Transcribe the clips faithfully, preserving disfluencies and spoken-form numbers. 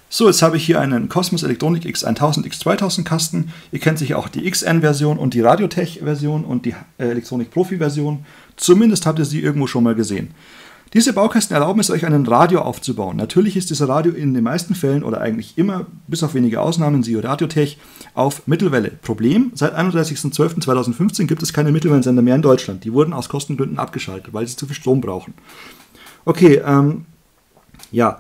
So, jetzt habe ich hier einen Cosmos Elektronik X tausend X zweitausend Kasten. Ihr kennt sicher auch die X N-Version und die Radiotech-Version und die äh, Elektronik Profi-Version. Zumindest habt ihr sie irgendwo schon mal gesehen. Diese Baukästen erlauben es euch, einen Radio aufzubauen. Natürlich ist dieser Radio in den meisten Fällen oder eigentlich immer, bis auf wenige Ausnahmen, siehe Radiotech, auf Mittelwelle. Problem, seit einunddreißigsten zwölften zweitausendfünfzehn gibt es keine Mittelwellensender mehr in Deutschland. Die wurden aus Kostengründen abgeschaltet, weil sie zu viel Strom brauchen. Okay, ähm, ja...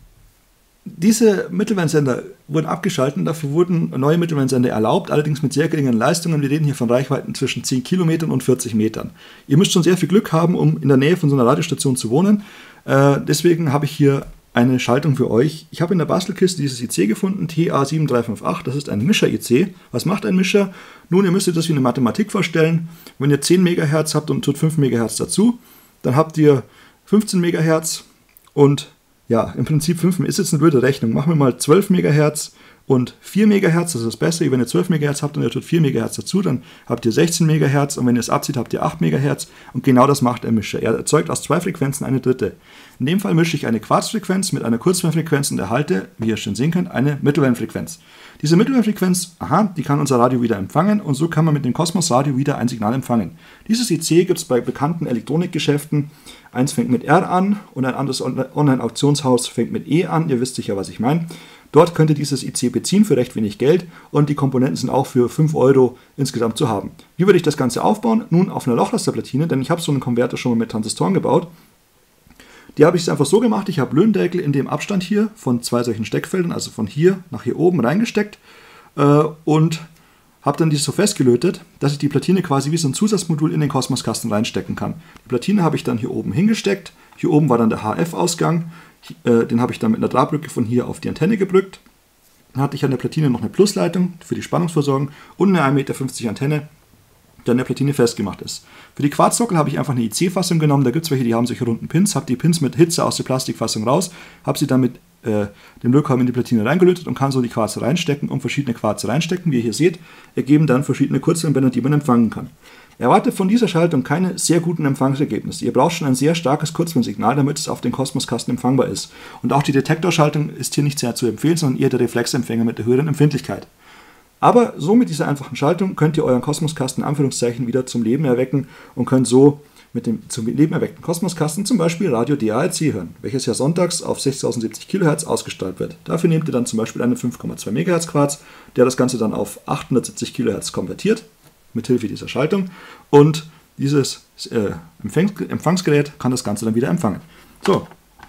Diese Mittelwellensender wurden abgeschaltet und dafür wurden neue Mittelwellensender erlaubt, allerdings mit sehr geringen Leistungen. Wir reden hier von Reichweiten zwischen zehn Kilometern und vierzig Metern. Ihr müsst schon sehr viel Glück haben, um in der Nähe von so einer Radiostation zu wohnen. Äh, deswegen habe ich hier eine Schaltung für euch. Ich habe in der Bastelkiste dieses I C gefunden, T A sieben drei fünf acht. Das ist ein Mischer-I C. Was macht ein Mischer? Nun, ihr müsst euch das wie eine Mathematik vorstellen. Wenn ihr zehn Megahertz habt und tut fünf Megahertz dazu, dann habt ihr fünfzehn Megahertz und ja, im Prinzip fünf ist jetzt eine blöde Rechnung. Machen wir mal zwölf Megahertz und vier Megahertz. Das ist das Beste. Wenn ihr zwölf Megahertz habt und ihr tut vier Megahertz dazu, dann habt ihr sechzehn Megahertz. Und wenn ihr es abzieht, habt ihr acht Megahertz. Und genau das macht der Mischer. Er erzeugt aus zwei Frequenzen eine dritte. In dem Fall mische ich eine Quarzfrequenz mit einer Kurzwellenfrequenz und erhalte, wie ihr schon sehen könnt, eine Mittelwellenfrequenz. Diese Mittelwellenfrequenz, aha, die kann unser Radio wieder empfangen. Und so kann man mit dem Cosmos Radio wieder ein Signal empfangen. Dieses I C gibt es bei bekannten Elektronikgeschäften. Eins fängt mit R an und ein anderes Online-Auktionshaus fängt mit E an. Ihr wisst sicher, was ich meine. Dort könnt ihr dieses I C beziehen für recht wenig Geld und die Komponenten sind auch für fünf Euro insgesamt zu haben. Wie würde ich das Ganze aufbauen? Nun auf einer Lochlasterplatine, denn ich habe so einen Konverter schon mal mit Transistoren gebaut. Die habe ich einfach so gemacht, ich habe Löhendeckel in dem Abstand hier von zwei solchen Steckfeldern, also von hier nach hier oben reingesteckt äh, und habe dann die so festgelötet, dass ich die Platine quasi wie so ein Zusatzmodul in den Cosmos-Kasten reinstecken kann. Die Platine habe ich dann hier oben hingesteckt. Hier oben war dann der H F-Ausgang. Äh, den habe ich dann mit einer Drahtbrücke von hier auf die Antenne gebrückt. Dann hatte ich an der Platine noch eine Plusleitung für die Spannungsversorgung und eine ein Meter fünfzig Antenne, die an der Platine festgemacht ist. Für die Quarzsockel habe ich einfach eine I C-Fassung genommen. Da gibt es welche, die haben solche runden Pins. Habe die Pins mit Hitze aus der Plastikfassung raus, habe sie dann mit äh, dem Lötkolben in die Platine reingelötet und kann so die Quarze reinstecken und verschiedene Quarze reinstecken. Wie ihr hier seht, ergeben dann verschiedene Kurzwellenbänder, die man empfangen kann. Erwartet von dieser Schaltung keine sehr guten Empfangsergebnisse. Ihr braucht schon ein sehr starkes Kurzwellensignal, damit es auf den Cosmos-Kasten empfangbar ist. Und auch die Detektorschaltung ist hier nicht sehr zu empfehlen, sondern eher der Reflexempfänger mit der höheren Empfindlichkeit. Aber so mit dieser einfachen Schaltung könnt ihr euren Cosmos-Kasten in Anführungszeichen wieder zum Leben erwecken und könnt so mit dem zum Leben erweckten Cosmos-Kasten zum Beispiel Radio D A R C hören, welches ja sonntags auf sechstausendsiebzig Kilohertz ausgestrahlt wird. Dafür nehmt ihr dann zum Beispiel einen fünf Komma zwei Megahertz Quarz, der das Ganze dann auf achthundertsiebzig Kilohertz konvertiert, mithilfe dieser Schaltung. Und dieses äh, Empfangs Empfangsgerät kann das Ganze dann wieder empfangen. So.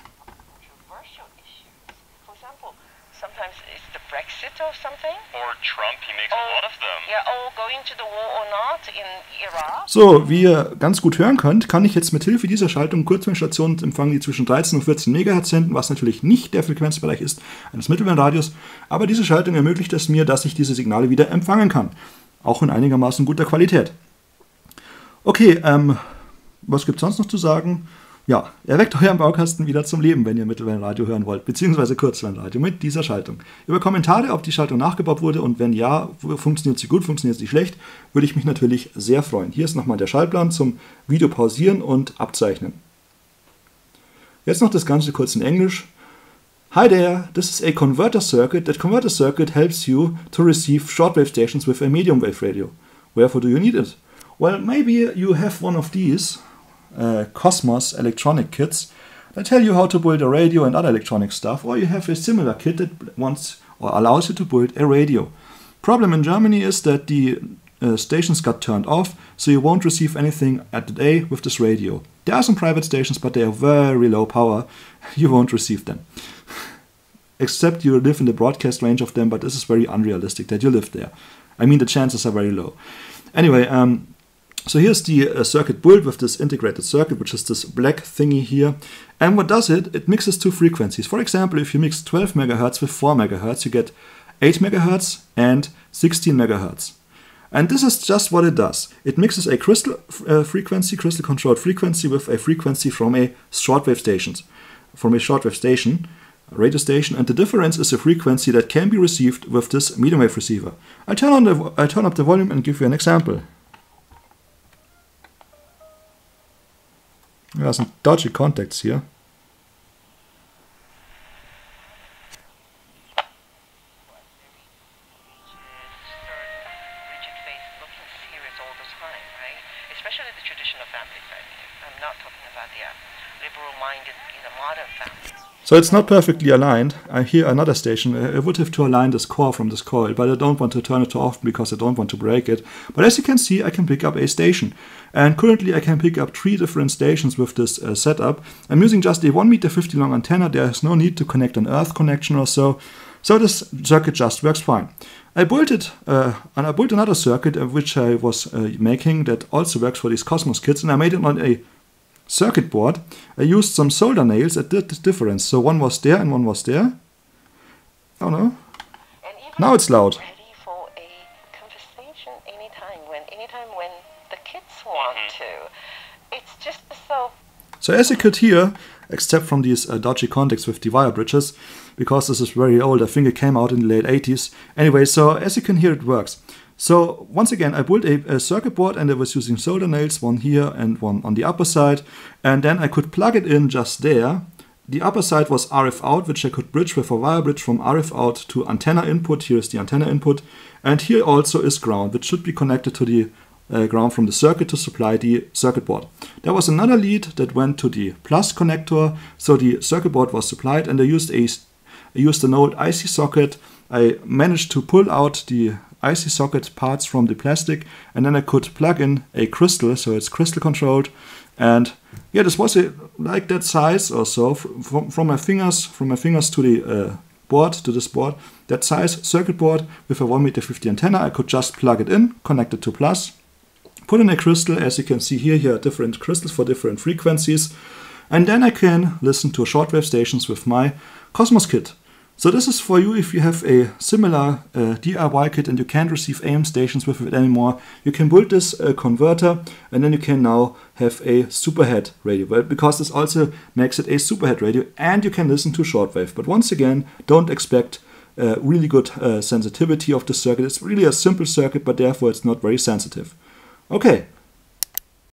So, wie ihr ganz gut hören könnt, kann ich jetzt mit Hilfe dieser Schaltung Kurzwellenstationen empfangen, die zwischen dreizehn und vierzehn Megahertz senden, was natürlich nicht der Frequenzbereich ist eines Mittelwellenradios, aber diese Schaltung ermöglicht es mir, dass ich diese Signale wieder empfangen kann, auch in einigermaßen guter Qualität. Okay, ähm, was gibt es sonst noch zu sagen? Ja, erweckt euren Baukasten wieder zum Leben, wenn ihr Mittelwellenradio hören wollt, beziehungsweise Kurzwellenradio mit dieser Schaltung. Über Kommentare, ob die Schaltung nachgebaut wurde und wenn ja, funktioniert sie gut, funktioniert sie schlecht, würde ich mich natürlich sehr freuen. Hier ist nochmal der Schaltplan zum Video pausieren und abzeichnen. Jetzt noch das Ganze kurz in Englisch. Hi there, this is a converter circuit. That converter circuit helps you to receive shortwave stations with a medium wave radio. Wherefore do you need it? Well, maybe you have one of these Uh, Cosmos electronic kits that tell you how to build a radio and other electronic stuff, or you have a similar kit that wants or allows you to build a radio. Problem in Germany is that the uh, stations got turned off, so you won't receive anything at the day with this radio. There are some private stations, but they are very low power. You won't receive them. Except you live in the broadcast range of them, but this is very unrealistic that you live there. I mean, the chances are very low. Anyway, um, so here's the uh, circuit built with this integrated circuit, which is this black thingy here. And what does it? It mixes two frequencies. For example, if you mix twelve megahertz with four megahertz, you get eight megahertz and sixteen megahertz. And this is just what it does. It mixes a crystal uh, frequency, crystal controlled frequency with a frequency from a shortwave station, from a shortwave station, a radio station, and the difference is a frequency that can be received with this medium wave receiver. I turn on the I turn up the volume and give you an example. Ja, das sind dodgy contacts hier. especially the traditional families. I mean, I'm not talking about the uh, liberal-minded, you know, modern families. So it's not perfectly aligned. I hear another station. I would have to align this core from this coil, but I don't want to turn it too often because I don't want to break it. But as you can see, I can pick up a station. And currently I can pick up three different stations with this uh, setup. I'm using just a one meter fifty long antenna. There's no need to connect an earth connection or so. So this circuit just works fine. I built it, uh, and I built another circuit uh, which I was uh, making that also works for these Cosmos kits, and I made it on a circuit board. I used some solder nails that did the difference. So one was there and one was there. Oh no. Now it's loud. Ready for a conversation anytime when anytime when the kids want to. It's just so. So as you could hear, except from these uh, dodgy contacts with the wire bridges, because this is very old, I think it came out in the late eighties. Anyway, so as you can hear, it works. So once again, I built a, a circuit board and I was using solder nails, one here and one on the upper side. And then I could plug it in just there. The upper side was R F out, which I could bridge with a wire bridge from R F out to antenna input. Here is the antenna input. And here also is ground, which should be connected to the uh, ground from the circuit to supply the circuit board. There was another lead that went to the plus connector. So the circuit board was supplied, and I used, a, I used an old I C socket. I managed to pull out the I C socket parts from the plastic, and then I could plug in a crystal, so it's crystal controlled. And yeah, this was a, like that size or so, from, from my fingers from my fingers to the uh, board, to this board, that size circuit board with a one meter fifty antenna. I could just plug it in, connect it to plus, put in a crystal. As you can see here, here are different crystals for different frequencies, and then I can listen to shortwave stations with my Cosmos kit. So this is for you if you have a similar uh, D I Y kit and you can't receive A M stations with it anymore. You can build this uh, converter, and then you can now have a superhead radio, well, because this also makes it a superhead radio, and you can listen to shortwave. But once again, don't expect uh, really good uh, sensitivity of the circuit. It's really a simple circuit, but therefore it's not very sensitive. Okay,